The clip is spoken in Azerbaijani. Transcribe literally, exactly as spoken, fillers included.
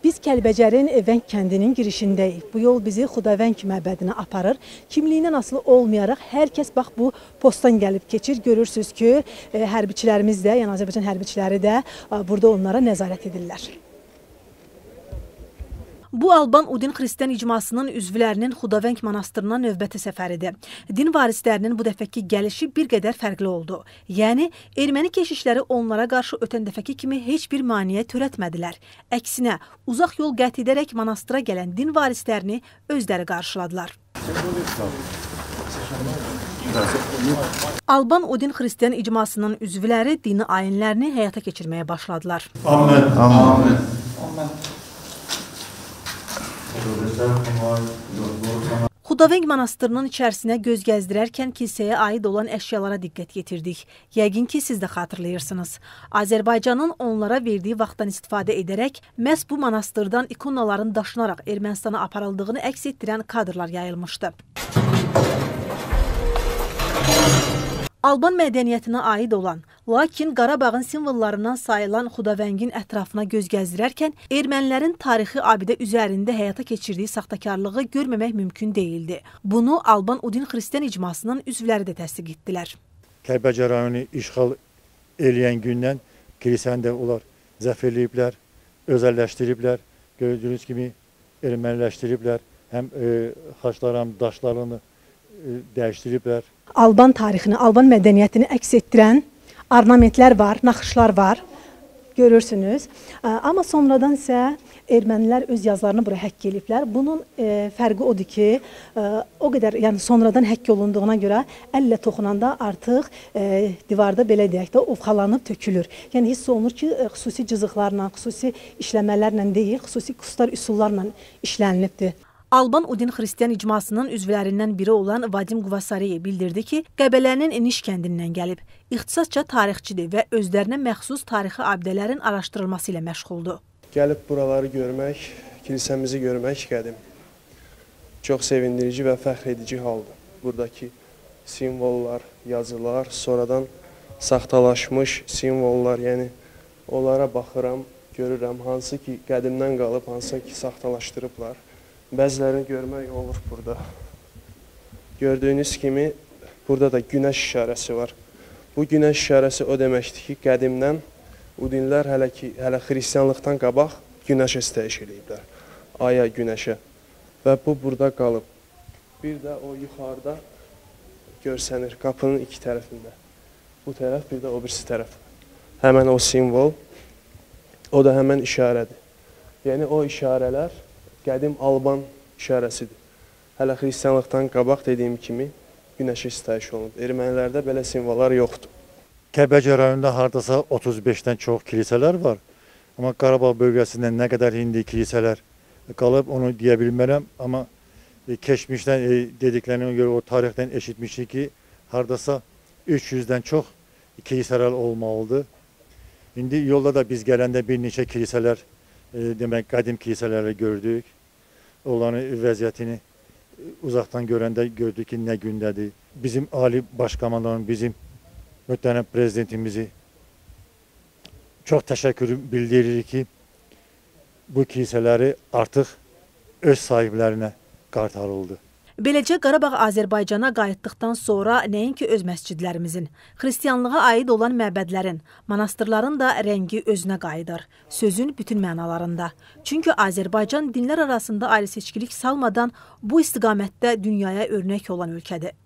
Biz Kəlbəcərin Vəng kəndinin girişindəyik. Bu yol bizi Xudavəng məbədinə aparır. Kimliyindən asılı olmayaraq hər kəs bax bu postdan gəlib keçir. Görürsünüz ki, hərbiçilərimiz də, yəni Azərbaycan hərbiçiləri də burada onlara nəzarət edirlər. Bu Alban Udin Xristian icmasının üzvlərinin Xudavəng monastırına növbəti səfəridir. Din varislərinin bu dəfəki gəlişi bir qədər fərqli oldu. Yəni, erməni keşişləri onlara qarşı ötən dəfəki kimi heç bir maneə törətmədilər. Əksinə, uzaq yol qət edərək monastıra gələn din varislərini özləri qarşıladılar. Alban Udin Xristian icmasının üzvləri dini ayinlərini həyata keçirməyə başladılar. Amin. Amin. Amin. Xudavəng monastırının içərisinə göz gəzdirərkən kilsəyə aid olan əşyalara diqqət yetirdik. Yəqin ki, siz də xatırlayırsınız. Azərbaycanın onlara verdiyi vaxtdan istifadə edərək məhz bu monastırdan ikonaların daşınaraq Ermənistana aparıldığını əks etdirən kadrlar yayılmışdı. Alban mədəniyyətinə aid olan, lakin Qarabağın simvollarından sayılan Xudavəngin ətrafına göz gəzdirərkən ermənilərin tarixi abidə üzərində həyata keçirdiyi saxtakarlığı görməmək mümkün deyildi. Bunu Alban Udin Xristian icmasının üzvləri də təsdiq etdilər. Kəlbəcər rayonu işğal eləyən gündən kilsəni də onlar zəf eləyiblər, özəlləşdiriblər, gördüyünüz kimi erməniləşdiriblər, həm e, xaçlar, həm daşlarını e, dəyişdiriblər. Alban tarixini, Alban mədəniyyətini əks etdirən ornamentlər var, naxışlar var, görürsünüz. Amma sonradan isə ermənilər öz yazılarını bura həkk ediblər. Bunun e, fərqi odur ki, e, o qədər, yəni sonradan həkk olunduğuna görə əllə toxunanda artıq e, divarda belə deyək də ovxalanıb tökülür. Yəni hiss olunur ki, e, xüsusi cızıqlarla, xüsusi işləmələrlə deyil, xüsusi kustar üsullarla işlənilibdir. Alban Udin Xristian icmasının üzvlərindən biri olan Vadim Quvasariyev bildirdi ki, Qəbələnin Niş kəndindən gəlib. İxtisasca tarixçidir və özlərinə məxsus tarixi abidələrin araşdırılması ilə məşğuldur. Gəlib buraları görmək, kilsəmizi görmək qədim. Çox sevindirici və fəxr edici haldır. Buradakı simvollar, yazılar, sonradan saxtalaşmış simvollar, yəni onlara baxıram, görürəm, hansı ki qədimdən qalıb, hansı ki saxtalaşdırıblar. Bəzilərini görmək olur burada. Gördüyünüz kimi burada da günəş işarəsi var. Bu günəş işarəsi o deməkdir ki, qədimdən Udinlər hələ ki, hələ xristianlıqdan qabaq günəşə istəyiş eləyiblər. Aya, günəşə. Və bu burada qalıb. Bir də o yuxarıda görsənir qapının iki tərəfində. Bu tərəf, bir də o birisi tərəf. Həmən o simvol, o da həmən işarədir. Yəni o işarələr qədim Alban işarəsidir. Hələ xristianlıqdan qabaq dediyim kimi günəşə istəyiş olunub. Ermənilərdə belə simvollar yoxdur. Kəlbəcər rayonunda hardasa otuz beşdən çox kilsələr var. Amma Qarabağ bölgəsində nə qədər indi kilsələr qalıb, onu deyə bilmərəm. Amma keçmişdən dediklərinə görə o tarixdən eşitmişik ki, hardasa üç yüzdən çox kilsələr olmalıdır. İndi yolda da biz gələndə bir neçə kilsələr, demək, qədim kilsələri gördük. Onların vəziyyətini uzaqdan görəndə gördük ki, nə gündədir. Bizim ali başkomandan, bizim möhtərəm prezidentimizi çox təşəkkür bildiririk ki, bu kilsələri artıq öz sahiblərinə qaytarıldı. Beləcə, Qarabağ Azərbaycana qayıtdıqdan sonra nəinki öz məscidlərimizin, xristianlığa aid olan məbədlərin, monastırların da rəngi özünə qayıdır, sözün bütün mənalarında. Çünki Azərbaycan dinlər arasında ayrı seçkilik salmadan bu istiqamətdə dünyaya örnək olan ölkədir.